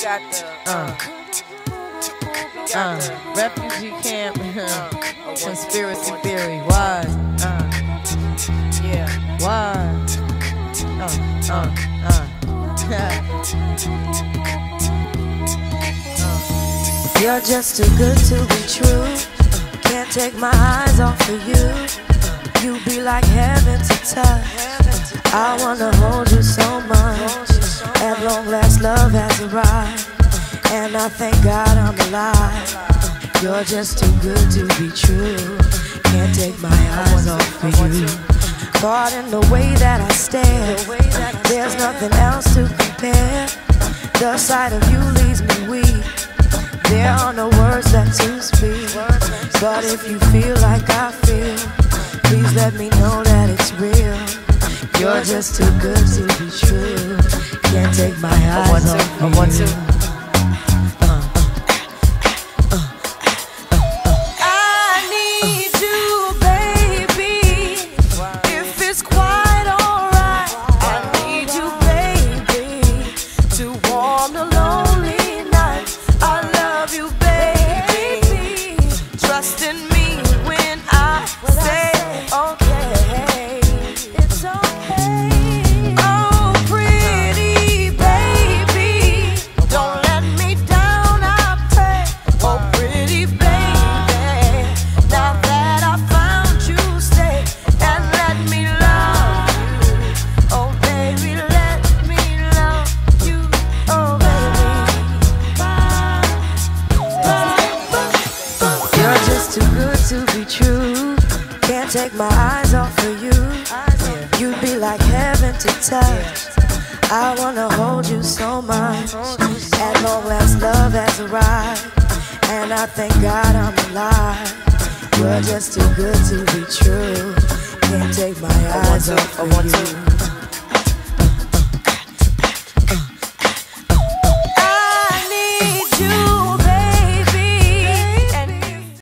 Refugee camp, conspiracy theory, why? Why? You're just too good to be true. Can't take my eyes off of you. You be like heaven to touch. I wanna hold you so much. At long last, love has arrived, and I thank God I'm alive. You're just too good to be true. Can't take my eyes off of you. Caught in the way that I stare, there's nothing else to compare. The sight of you leaves me weak. There are no words left to speak. But if you feel like I feel, please let me know that it's real. You're just too good to be true. Can't take my eyes off of you. Too good to be true. Can't take my eyes off of you. You'd be like heaven to touch. I wanna hold you so much. At long last, love has arrived, and I thank God I'm alive. You're just too good to be true. Can't take my eyes off of you.